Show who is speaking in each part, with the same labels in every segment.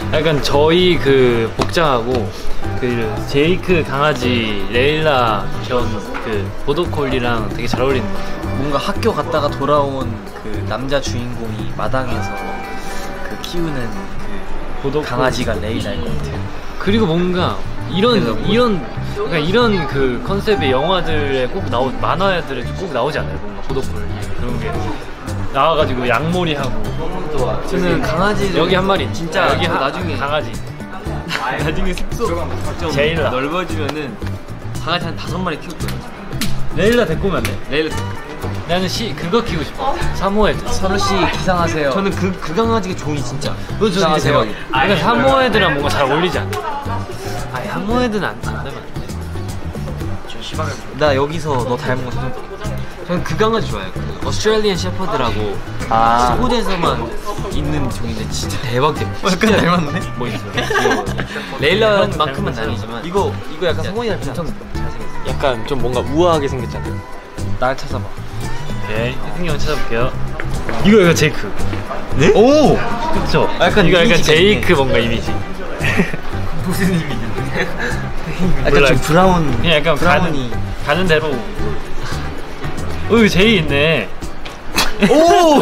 Speaker 1: 약간 저희 그 복장하고 그 제이크 강아지 레일라 견 그 보더콜리랑 되게 잘 어울리는 것 같아요.
Speaker 2: 뭔가 학교 갔다가 돌아온 그 남자 주인공이 마당에서 그 키우는 그 강아지가 레일라일 것 같아요.
Speaker 1: 그리고 뭔가 이런 그 컨셉의 영화들에 꼭 만화들에 꼭 나오지 않아요? 뭔가 보더콜리 그런 게 나와가지고 양머리하고.
Speaker 2: 저는 강아지
Speaker 1: 여기 한 마리
Speaker 2: 진짜
Speaker 1: 여기
Speaker 2: 나중에
Speaker 1: 강아지
Speaker 2: 나중에 숙소 좀
Speaker 1: 제일라.
Speaker 2: 넓어지면은 강아지 한 5마리 키울 거예요.
Speaker 1: 레일라 데리고 오면 안 돼?
Speaker 2: 레일라
Speaker 1: 나는 그거 키우고 싶어. 사모예드.
Speaker 2: 선우씨 기상하세요. 저는 그 강아지가 종이 진짜
Speaker 1: 기상하세요. 그러니까 사모예드랑 뭔가 잘 어울리지 않아? 아니 사모예드는 안 되면 안 돼.
Speaker 2: 좀 심하게 나 여기서 너 닮은 거 사진 볼게. 저는 그 강아지 좋아해요. 그 오스트레일리안 셰퍼드라고 스포츠에서만 있는 종인데 진짜 대박이에요.
Speaker 1: 약간 닮았네? 뭐 있어요?
Speaker 2: 귀여워요. 레일라만큼은 아니지만 이거 약간 성원이 닮지 않아?
Speaker 3: 약간 좀 뭔가 우아하게 생겼잖아요.
Speaker 2: 날 찾아봐.
Speaker 1: 오케이 희승이 형 찾아볼게요. 이거 제이크.
Speaker 3: 네?
Speaker 1: 오! 그쵸?
Speaker 2: 약간
Speaker 1: 이거 약간
Speaker 2: 이미지가
Speaker 1: 제이크 뭔가 이미지.
Speaker 2: 무슨 이미지인데? 약간
Speaker 1: 몰라.
Speaker 2: 좀 브라운.
Speaker 1: 그냥 약간
Speaker 2: 브라운이.
Speaker 1: 가는 대로. 제이 있네.
Speaker 2: 오!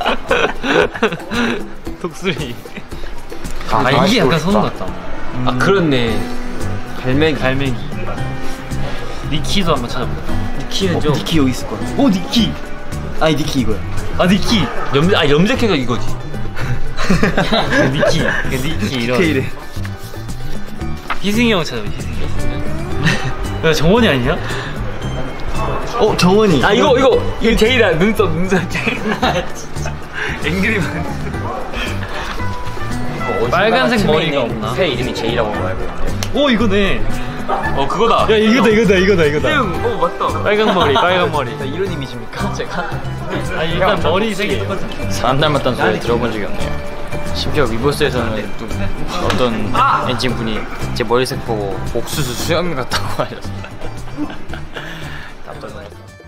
Speaker 1: 독수리.
Speaker 2: 아,
Speaker 1: 이게 약간 선우 같다.
Speaker 3: 아 그렇네.
Speaker 1: 갈매기. 니키도 한번 찾아보자.
Speaker 2: 니키는 좀. 니키 여기 있을 거야.
Speaker 1: 오 니키.
Speaker 2: 아니 니키 이거야.
Speaker 1: 아 니키.
Speaker 3: 염색해가 이거지.
Speaker 1: 니키 이런.
Speaker 2: 스케일에.
Speaker 1: 희승이 형 찾아봐. 희승이 형. 야 정원이 아니냐?
Speaker 2: 정원이.
Speaker 3: 아 이거 제이다. 눈썹 진짜. 앵그리만.
Speaker 1: 빨간색 머리가 없나?
Speaker 3: 새 이름이 제이라고 알고 있는데.
Speaker 1: 오 이거네.
Speaker 3: 그거다.
Speaker 1: 야 이거다.
Speaker 3: 맞다.
Speaker 1: 빨간 머리.
Speaker 2: 이런 이미지입니까? 제가?
Speaker 1: 일단 머리색이
Speaker 3: 사람 닮았다는 소리 들어본 적이 없네요. 심지어 위버스에서는 또 어떤 엔진 분이 제 머리색 보고 옥수수 수염 같다고 하셨어요. 깜짝 놀랐어요.